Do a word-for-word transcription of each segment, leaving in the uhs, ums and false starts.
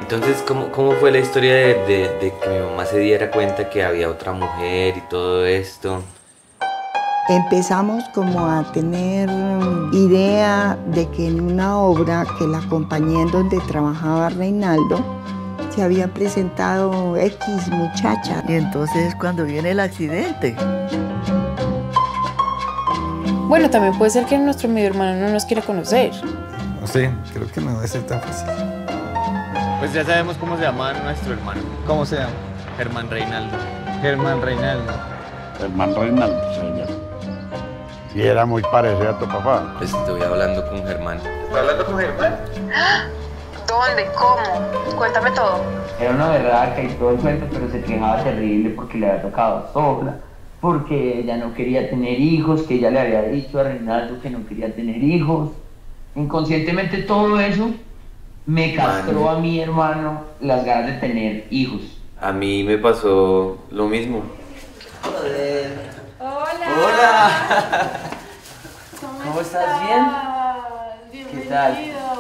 Entonces, ¿cómo, cómo fue la historia de, de, de que mi mamá se diera cuenta que había otra mujer y todo esto? Empezamos como a tener idea de que en una obra que la compañía en donde trabajaba Reinaldo se había presentado X muchacha. Y entonces cuando viene el accidente. Bueno, también puede ser que nuestro medio hermano no nos quiera conocer. No sé, creo que no debe ser tan fácil. Pues ya sabemos cómo se llama nuestro hermano. ¿Cómo se llama? Germán Reinaldo. Germán Reinaldo. Germán Reinaldo, señor. Sí, era muy parecido a tu papá. Pues estoy hablando con Germán. ¿Estás hablando con Germán? ¿Dónde? ¿Cómo? Cuéntame todo. Era una berraca y todo el cuento, pero se quejaba terrible porque le había tocado sola, porque ella no quería tener hijos, que ella le había dicho a Reinaldo que no quería tener hijos. Inconscientemente todo eso me castró a mi hermano las ganas de tener hijos. A mí me pasó lo mismo. Joder. Hola. Hola. ¿Cómo, ¿Cómo estás? ¿Bien? Bienvenido. ¿Qué tal?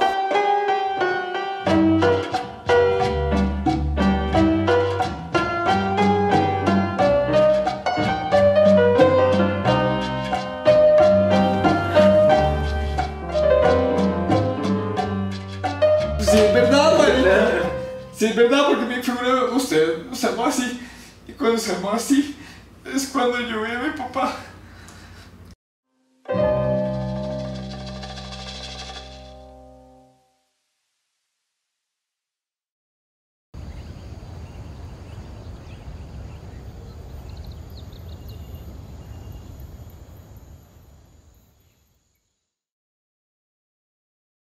Sí, es verdad, marica. Sí, es verdad, porque mi figura, usted se armó así. Y cuando se armó así, es cuando yo vi a mi papá.